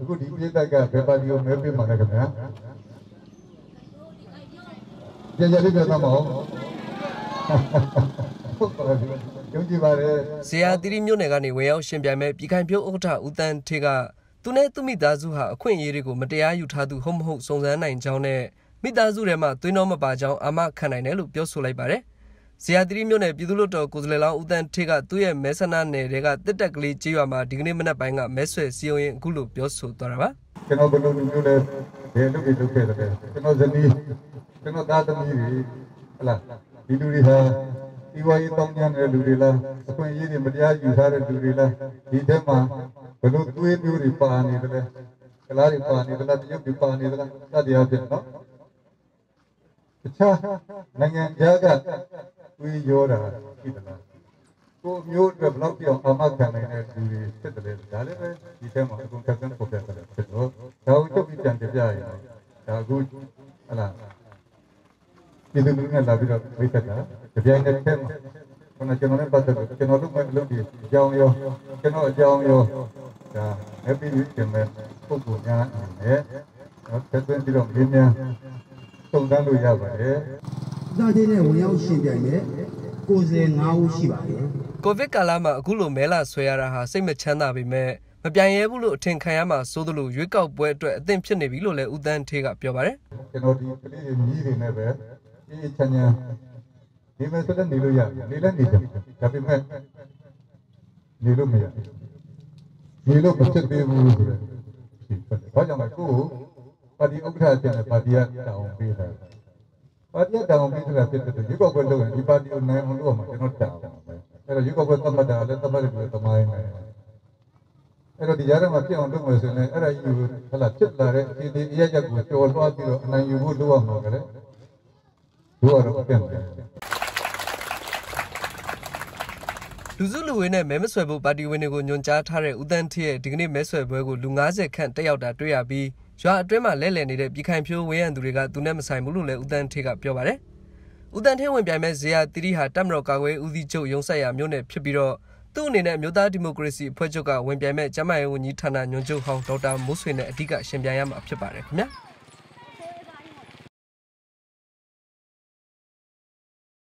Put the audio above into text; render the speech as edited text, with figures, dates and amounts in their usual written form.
အခုဒီပြည်သက်ကဘယ်ပါတီကိုမဲပေးမှာလဲခင်ဗျာကြကြလေးပြောတော့မဟုတ်ဇေယျသီရိမြို့နယ်ကနေဝင်ရောက်ရှင်ပြိုင်မဲ့ပြည်ခိုင်ဖြိုးဥက္ကဋ္ဌဦးတန်းထေးကသူနဲ့သူမိသားစုဟာအခွင့်အရေးတွေကိုမတရားယူထားသူဟုတ်မဟုတ်စုံစမ်းနိုင်ကြောင်းနဲ့မိသားစုထဲမှာသွေးနှောမပါကြောင်းအာမခံနိုင်တယ်လို့ပြောဆိုလိုက်ပါတယ်။ဇေယျသီရိမြို့နယ်ပြည်သူ့လွှတ်တော်ကိုယ်စားလှယ်လောင်းဦးတန်းထေးကသူ့ရဲ့မဲဆန္ဒနယ်တွေကတစ်တက်ကလေးကြေးရွာမှာဒီကနေ့မနက်ပိုင်းကမဲဆွယ်စည်းရုံးရင်အခုလိုပြောဆိုသွားတာပါ။ကျွန်တော်ဘယ်လိုမျိုးလဲဘယ်လိုလုပ်ခဲ့တယ်ကျွန်တော်ဇနီးကျွန်တော်သားသမီးတွေဟလာဒီလူတွေဟာဒီဝါရီတောင်းကြတဲ့လူတွေလားအခွင့်အရေးတွေမတရားယူထားတဲ့လူတွေလားဒီထဲမှာဘယ်လိုသွေးမျိုးတွေပါနေတယ်လဲကလားတွေပါနေတယ်လားတရုတ်တွေပါနေတယ်လားစသည်အဖြစ်နော်တခြားနိုင်ငံသားကသွေးရောတာရှိတယ်လားကိုမျိုးအတွက်ဘလောက်ပြောင်းအမခံနိုင်တဲ့လူတွေဖြစ်တယ်လေဒါလည်းပဲဒီထဲမှာအကုန်ကပ်ကန်းပေါ်ပြတယ်ဖြစ်တော့ဒါကိုချုပ်ပြီးပြန်ပြရရင်ဒါအခုဟလာဒီလူတွေနဲ့လာပြီးတော့ဝိသက်ကကြပြိုင်တဲ့ထဲမှာကျွန်တော်လည်းပတ်သက်ကျွန်တော်တို့မဲ့လုပ်ပြီးအကြောင်းရောကျွန်တော်အကြောင်းရောဒါအပီးကျင်မဲ့ပုဂ္ဂိုလ်များအနေနဲ့ဆက်သွင်းပြီးတော့မြင်းစုံစမ်းလို့ရပါတယ်။ဒါသေးနဲ့ဝင်ရောက်ရှင်ပြိုင်တဲ့ကိုယ်စား9ဦးရှိပါတယ်။ကိုဗစ်ကာလမှာအခုလိုမဲလာဆွဲရတာဟာစိတ်မချမ်းသာပေမဲ့မပြိုင်ရဲဘူးလို့အထင်ခံရမှာစိုးသလိုရွေးကောက်ပွဲအတွက်အသင့်ဖြစ်နေပြီလို့လည်းဦးတန်းထေးကပြောပါတယ်။ကျွန်တော်ဒီကလေးတွေကြီးတွေနဲ့ပဲဒီချမ်းချမ်းဒီမဲ့ဆိုတဲ့နေလို့ရနေလည်းနေတယ်ဒါပေမဲ့နေလို့မရနေလို့မဖြစ်သေးဘူးဆိုတဲ့ဘာကြောင့်လဲကိုပါတီဥက္ကဋ္ဌတဲ့ပါတီကတောင်းပေးတယ်ပါတီကတောင်းပေးတာဖြစ်တဲ့ရွေးကောက်ပွဲလုပ်ရင်ဒီပါတီကိုနိုင်အောင်လုပ်မှာကျွန်တော်တောင်းပါမယ်အဲ့တော့ရွေးကောက်ပွဲသတ်မှတ်တာလည်းသတ်မှတ်တယ်လို့သမိုင်းမယ်အဲ့တော့ဒီကြားထဲမှာဖြစ်အောင်လုပ်မယ်ဆိုရင်အဲ့ဒါကြီးကိုဟလာဖြစ်လာတဲ့ဒီအရက်ရက်ကိုကျော်လွှားပြီးတော့အနိုင်ယူဖို့လုပ်ရမှာကလည်းတို့ကတော့အပြန်တယ်လူစုလူဝေးနဲ့မဲမဆွဲဖို့ပါတီဝင်တွေကိုညွှန်ကြားထားတဲ့ဦးတန်းထေးရဲ့ဒီကနေ့မဲဆွဲပွဲကိုလူ90ခန့်တက်ရောက်တာတွေ့ရပြီးရွာအတွင်းမှာလဲလှယ်နေတဲ့ပြည်ခိုင်ဖြိုးဝေးရန်သူတွေကသူနဲ့မဆိုင်ဘူးလို့လည်းဦးတန်းထေးကပြောပါတယ်။ဦးတန်းထေးဝင်ပြိုင်မဲ့ဇေယျသီရိဟာတပ်မတော်ကာကွယ်ဦးစီးချုပ်ရုံးဆက်ရာမြို့နယ်ဖြစ်ပြီးတော့သူ့အနေနဲ့မြို့သားဒီမိုကရေစီအဖွဲ့ချုပ်ကဝင်ပြိုင်မဲ့ကျန်းမာရေးဝန်ကြီးဌာနညွှန်ချုပ်ဟောင်းဒေါက်တာမိုးဆွေနဲ့အဓိကရှင်ပြိုင်ရမှာဖြစ်ပါတယ်ခင်ဗျာ။